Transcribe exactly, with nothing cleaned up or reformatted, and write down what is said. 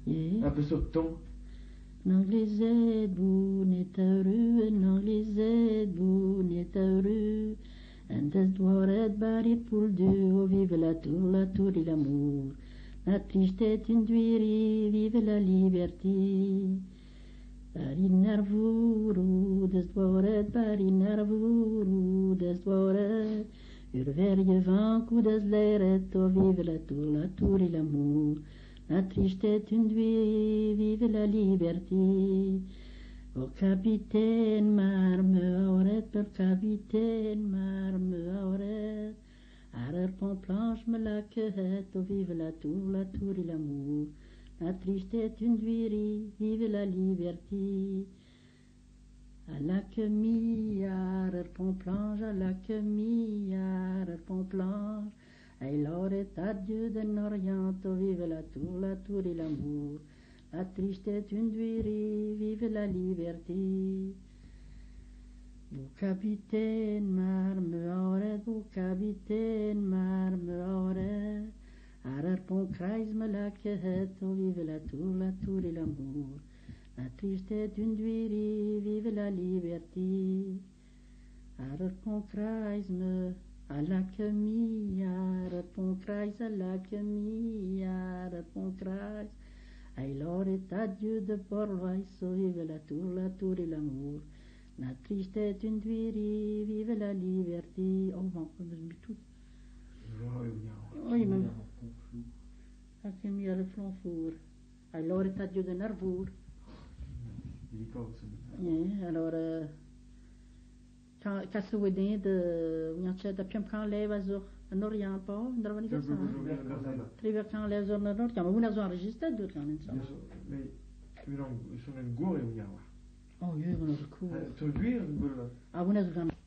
Yeah. Un peu sauton. N'anglais boe niet heureux, n'anglais boe niet heureux. En des doit être barré pour deux, oh vive la tour, la tour et l'amour. La tristesse une duerie, vive la liberté. Bari nervuru, des doit être bari nervuru, des doit être. Ur verje van coup des leret, oh vive la tour, la tour et l'amour. La tristesse une duerie, vive la liberté. O capitaine marme auret, per capitaine marme auret. Arer pont planche me la quehette, oh vive la tour, la tour et l'amour. La tristesse une duerie, vive la liberté. À la quemille, arer pont planche, à la quemille, arer pont planche. Et l'aurait adieu d'un orient, oh vive la tour, la tour et l'amour. La tristesse une duerie, vive la liberté. Vous capitaine marme auret, vous capitaine marme auret. Arer pont kreis me la quehette, oh vive la tour, la tour et l'amour. La tristesse une duerie, vive la liberté. Arer pont kreis me à la quemille, arer pont kreis, à la quemille, arer pont kreis. Et l'aurait adieu de Borlois, oh vive la tour, la tour et l'amour. La tristesse une duerie, vive la liberté. Oh, bon, je me tout. Oui, même. La quemille, le flanfour. Et l'aurait adieu de Nervour. Alors, euh, quand ce wedding de, on a de Piemkan leva en Orient pas, on a venu ça. Triver kan leva en Orient, mais on a enregistré deux kan inte. Mais hur de, som en går i Ojawa. Oh, ju, on a cool. Så du är en bulle. Ah, on a